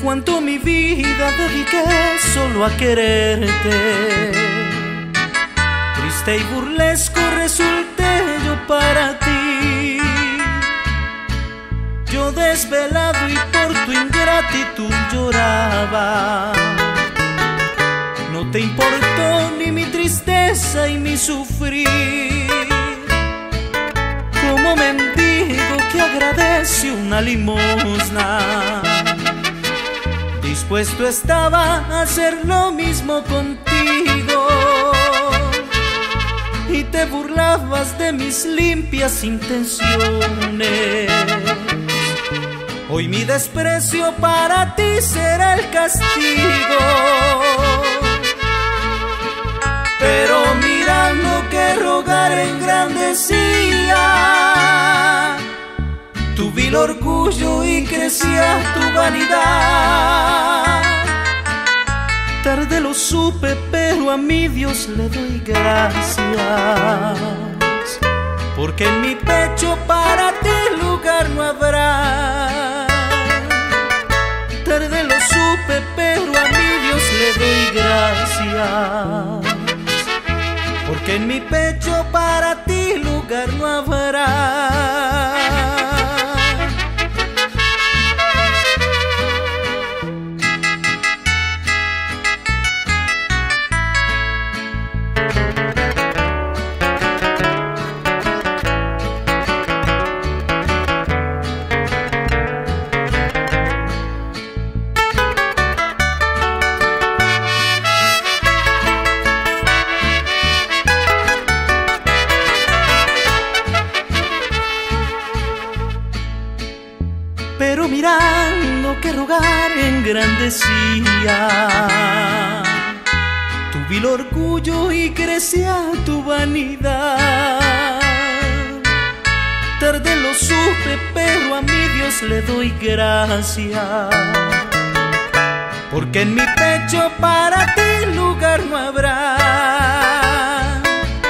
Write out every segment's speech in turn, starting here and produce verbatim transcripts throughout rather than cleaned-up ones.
cuánto mi vida dediqué solo a quererte. Triste y burlesco resulté yo para ti. Yo desvelado y por tu ingratitud lloraba. No te importó ni mi tristeza y mi sufrir. Como mendigo que agradece una limosna, dispuesto estaba a hacer lo mismo contigo. Y te burlabas de mis limpias intenciones. Hoy mi desprecio para ti será el castigo. Pero mira lo que rogar engrandecía tu vil orgullo y crecía tu vanidad. Tarde lo supe, pero a mi Dios le doy gracias, porque en mi pecho para ti lugar no habrá. Tarde lo supe, pero a mi Dios le doy gracias, porque en mi pecho para ti lugar no habrá. Pero mirando que rogar engrandecía tu vil orgullo y crecía tu vanidad. Tarde lo supe, pero a mi Dios le doy gracias, porque en mi pecho para ti lugar no habrá.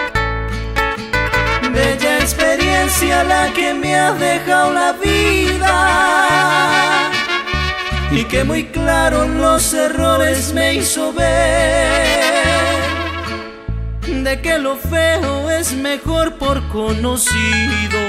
Bella experiencia la que me ha dejado la vida, y que muy claro los errores me hizo ver, de que lo feo es mejor por conocido,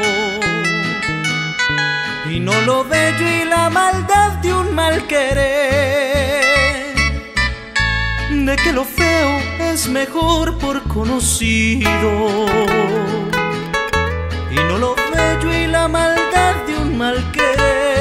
y no lo bello y la maldad de un mal querer. De que lo feo es mejor por conocido, y no lo bello y la maldad de un mal querer.